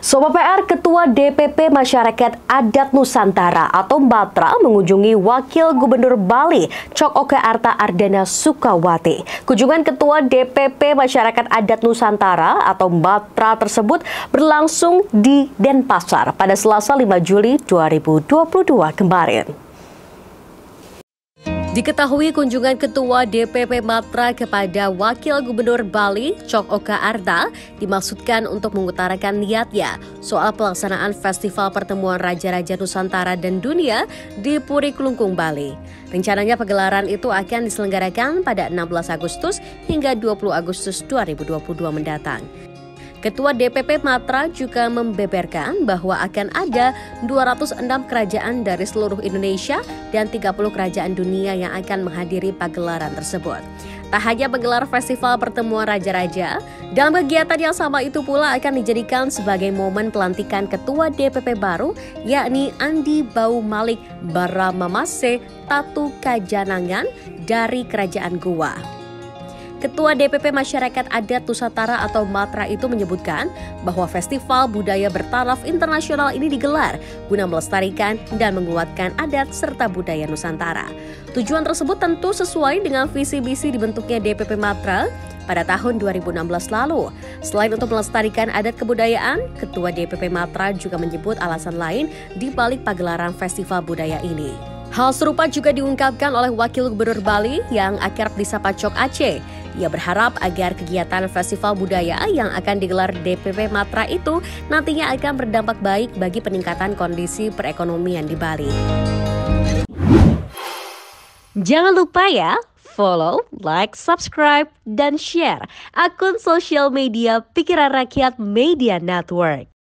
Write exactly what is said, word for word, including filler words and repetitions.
Sobat P R, Ketua D P P Masyarakat Adat Nusantara atau MATRA mengunjungi Wakil Gubernur Bali, Cok Oka Arta Ardana Sukawati. Kunjungan Ketua D P P Masyarakat Adat Nusantara atau MATRA tersebut berlangsung di Denpasar pada Selasa lima Juli dua ribu dua puluh dua kemarin. Diketahui kunjungan Ketua D P P MATRA kepada Wakil Gubernur Bali, Cok Oka Arta, dimaksudkan untuk mengutarakan niatnya soal pelaksanaan Festival Pertemuan Raja-Raja Nusantara dan Dunia di Puri Kelungkung, Bali. Rencananya pegelaran itu akan diselenggarakan pada enam belas Agustus hingga dua puluh Agustus dua ribu dua puluh dua mendatang. Ketua D P P MATRA juga membeberkan bahwa akan ada dua ratus enam kerajaan dari seluruh Indonesia dan tiga puluh kerajaan dunia yang akan menghadiri pagelaran tersebut. Tak hanya menggelar festival pertemuan raja-raja, dalam kegiatan yang sama itu pula akan dijadikan sebagai momen pelantikan Ketua D P P baru, yakni Andi Bau Malik Baramamase Tatu Kajanangan dari Kerajaan Goa. Ketua D P P Masyarakat Adat Nusantara atau MATRA itu menyebutkan bahwa Festival Budaya Bertaraf Internasional ini digelar guna melestarikan dan menguatkan adat serta budaya Nusantara. Tujuan tersebut tentu sesuai dengan visi misi dibentuknya D P P MATRA pada tahun dua ribu enam belas lalu. Selain untuk melestarikan adat kebudayaan, Ketua D P P MATRA juga menyebut alasan lain di balik pagelaran festival budaya ini. Hal serupa juga diungkapkan oleh Wakil Gubernur Bali yang akrab disapa Cok Aceh. Ia berharap agar kegiatan festival budaya yang akan digelar D P P MATRA itu nantinya akan berdampak baik bagi peningkatan kondisi perekonomian di Bali. Jangan lupa ya, follow, like, subscribe, dan share akun sosial media Pikiran Rakyat Media Network.